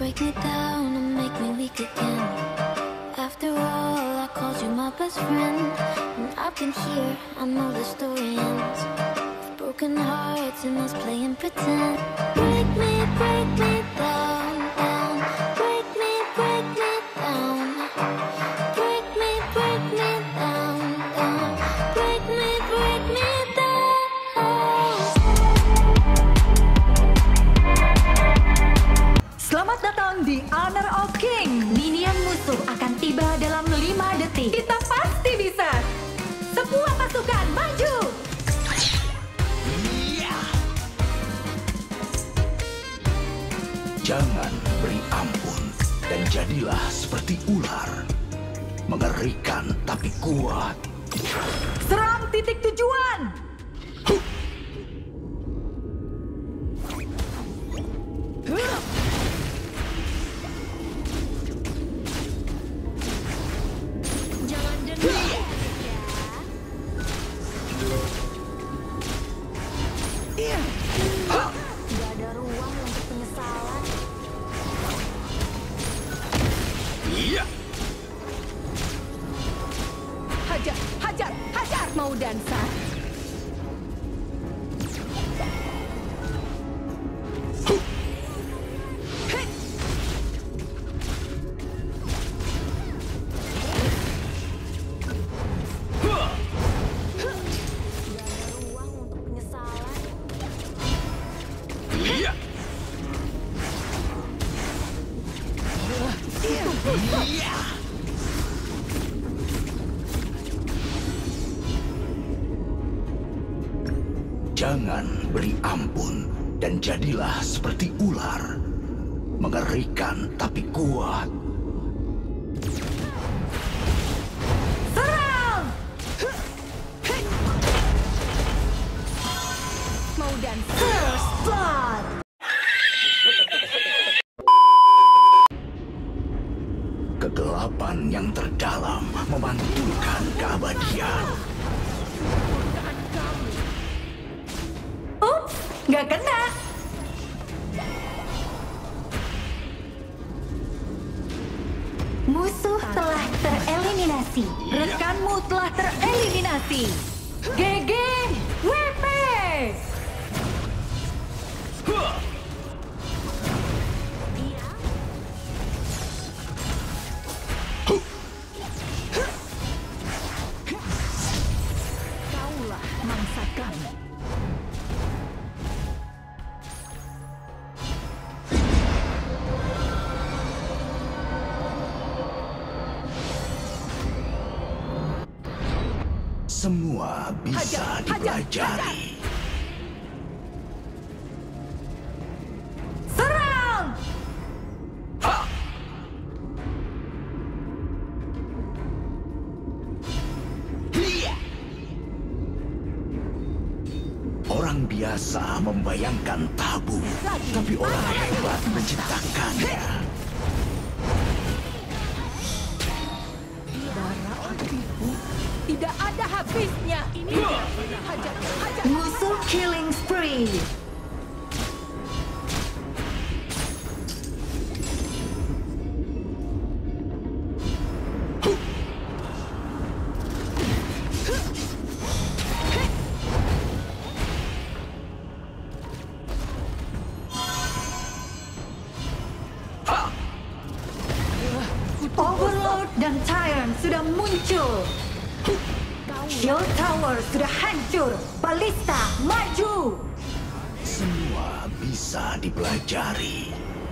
break me down and make me weak again. After all, I called you my best friend, and I've been here, I know the story ends. With broken hearts and us playing pretend. Break me down, down. Break me down. Break me down, down. Break me down. Selamat datang di Honor of King. Minion musuh akan tiba dalam 5 detik. Kita pasti bisa. Semua pasukan maju. Jangan beri ampun dan jadilah seperti ular. Mengerikan tapi kuat. Serang titik tujuan. Jangan dendam. Gak ada ruang untuk penyesalan. Iya. Hajar, hajar, hajar. Mau dansa? Gak ada ruang untuk penyesalan. Iya. Iya. Jangan beri ampun dan jadilah seperti ular. Mengerikan tapi kuat. Serang! Mau dansa? First blood. Kegelapan yang terdalam memantulkan keabadian. Ups, nggak kena. Musuh telah tereliminasi. Rekanmu telah tereliminasi. GG WP. Kaulah mangsa kami. Semua bisa dipelajari. Serang! Orang biasa membayangkan tabu, tapi orang hebat menciptakannya. Darah apiku tidak ada habisnya. Ini hajar, hajar. Musuh killing spree. Overlord dan Tyrant sudah muncul. Shield Tower sudah hancur. Ballista maju. Semua bisa dipelajari.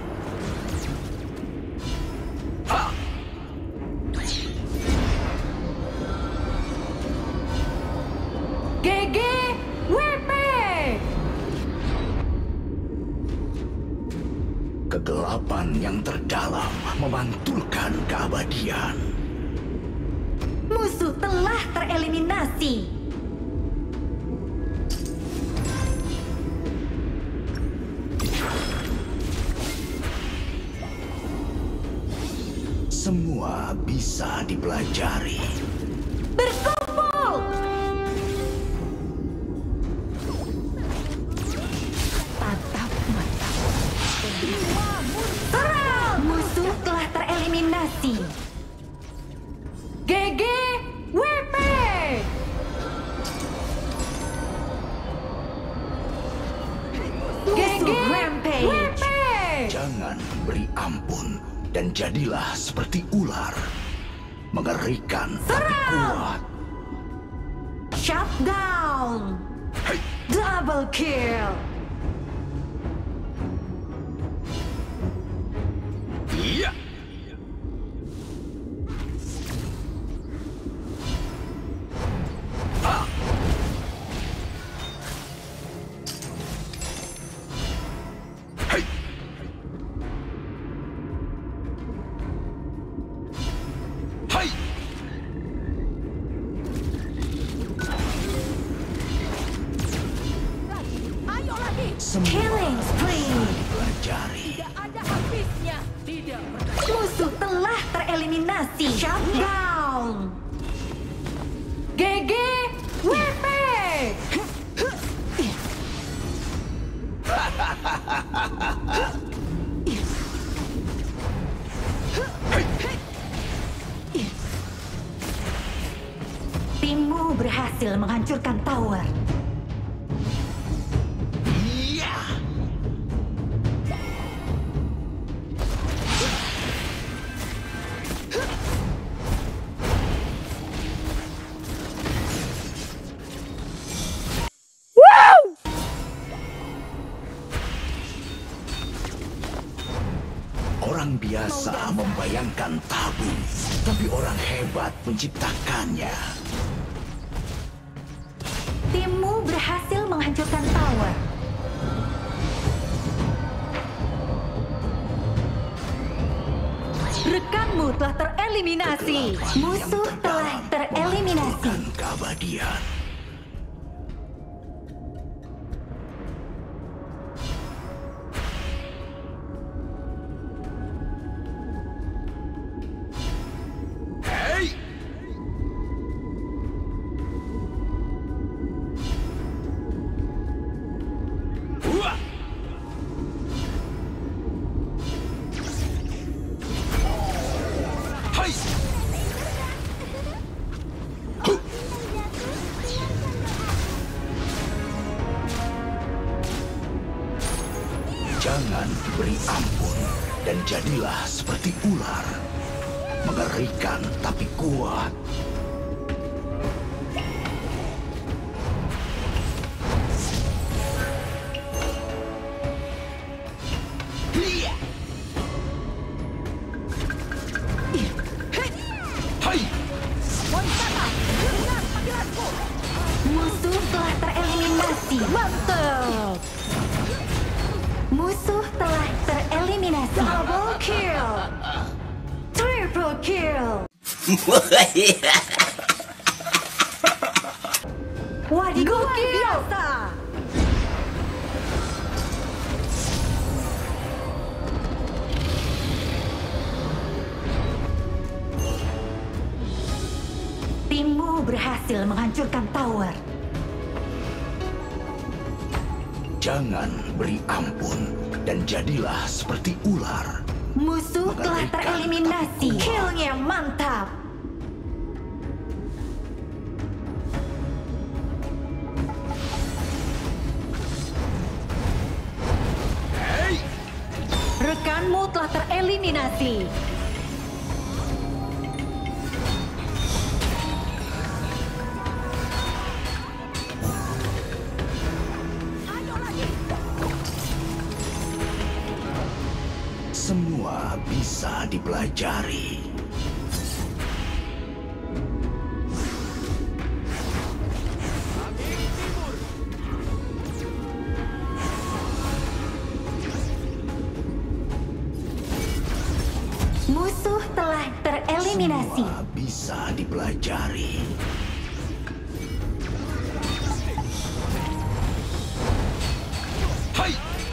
GG WP. Kegelapan yang terdalam memantulkan keabadian. Musuh telah tereliminasi. Semua bisa dipelajari. Berkumpul. Tatap mata. Serang! tereliminasi. GG WP. GG Rampage. Jangan beri ampun dan jadilah seperti ular. Mengerikan tapi kuat. Shutdown. Hei, Double kill. iya. Ah. Hei. Hai. Ayo lagi. Killing spree. Pelajari. Tidak ada habisnya. Tidak. Musuh telah tereliminasi. Shutdown. GG WP. Timmu berhasil menghancurkan tower. Iya. Orang biasa membayangkan tabu, tapi orang hebat menciptakannya. Timmu berhasil menghancurkan tower. Rekanmu telah tereliminasi. Musuh telah tereliminasi. Memantulkan keabadian. Hei! Wah! Hai! Huh! Jangan diberi ampun dan jadilah seperti ular. Mengerikan tapi kuat. Iya. Hai! Musuh telah tereliminasi. Mantap. Musuh telah tereliminasi. Double kill. Triple kill. Wadidaw, biasa. Timmu berhasil menghancurkan tower. Jangan beri ampun dan jadilah seperti ular. Musuh telah tereliminasi. Killnya mantap. Hei! Rekanmu telah tereliminasi. Semua bisa dipelajari. Musuh telah tereliminasi. Semua bisa dipelajari. Hai!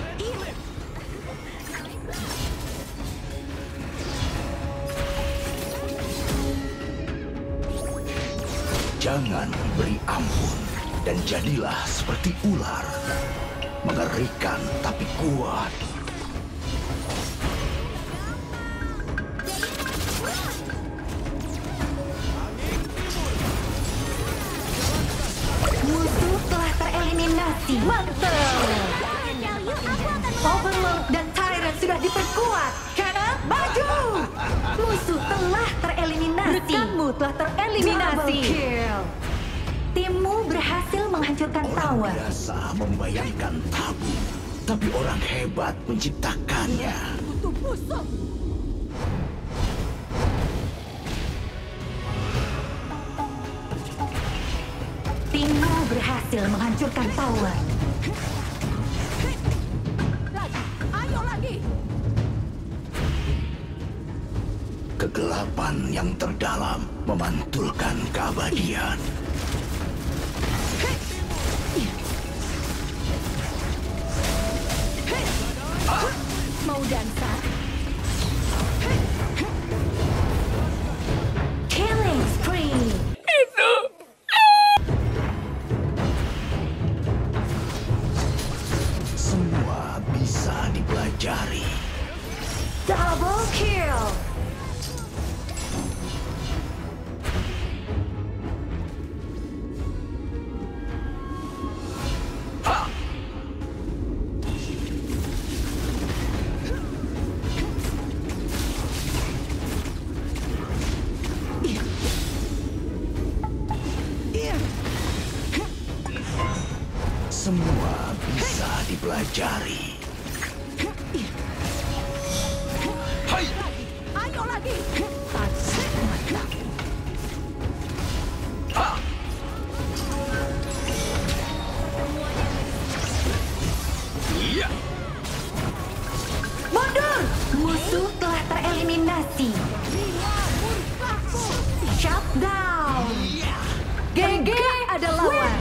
Jangan beri ampun dan jadilah seperti ular. Mengerikan tapi kuat. Mantap! Overlord dan Tyrant sudah diperkuat. Kenneth, maju! Musuh telah tereliminasi. Rekanmu telah tereliminasi. Double kill. Timmu berhasil menghancurkan Orang tower. biasa membayangkan tabu, tapi orang hebat menciptakannya. Butuh musuh. Timmu berhasil menghancurkan tower. Lagi. Ayo lagi. Kegelapan yang terdalam memantulkan keabadian. Mau dansa? Killing spree. Semua bisa dipelajari. Double kill. Semua bisa dipelajari. Hai! Ayo lagi. Ha! Iya! Mundur! Musuh telah tereliminasi. Shut down. GG ada lawan.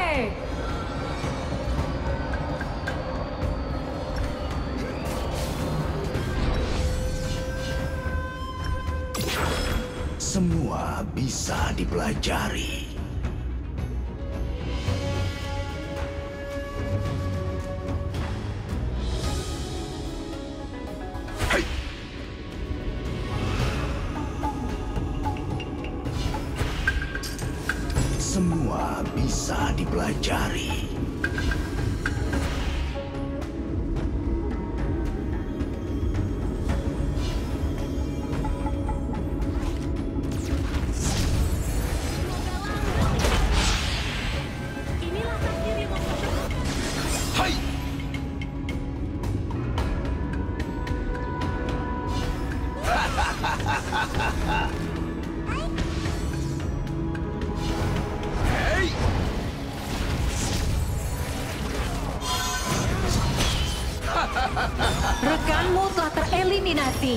Semua bisa dipelajari. Hai! Semua bisa dipelajari. Inilah takdirmu. Hai! Hei! Rekanmu telah tereliminasi.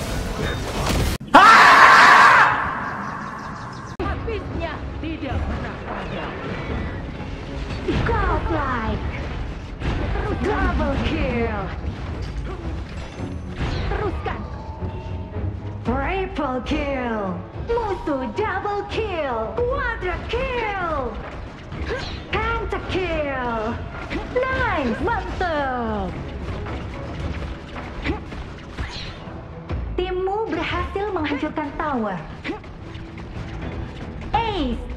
Habisnya tidak pernah ada. Godlike. Double kill. Teruskan. Triple kill. Musuh double kill. Quadra kill. Pentakill. Nice, mantap. Timmu berhasil menghancurkan tower. Ace.